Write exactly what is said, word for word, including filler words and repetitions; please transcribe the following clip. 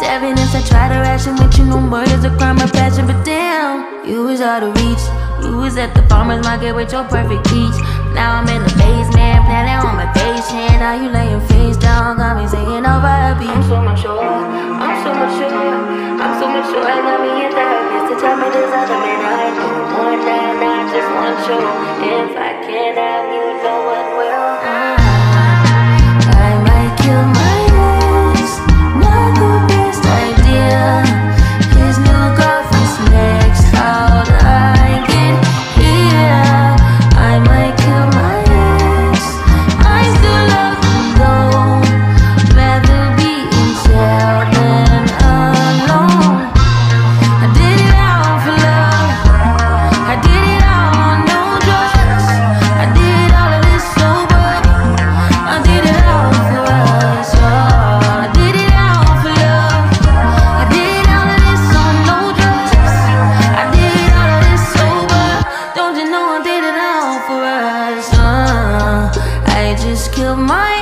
evidence I try to ration with you. No murder's a crime of passion, but damn, you was out of reach. You was at the farmer's market with your perfect peach. Now I'm in the basement, planning on my patient. Now you laying face down, got me singing over a beat. I'm so much sure, I'm so much sure, I'm so much sure. I got me a therapist to tell me there's other men I know. One night, not just one show. If I can't have you, no one will. I might kill my ex, not the best idea. His new girlfriend's next, how do I get here? I might kill my ex, I still love him though. Rather be in jail than alone. I did it all for love, I did it all on no drugs. I did all of this sober, I did it all for us. Oh, I did it all for love, I did all of this on no drugs. I did all of this sober, don't you know I did it all for us. uh, I just killed my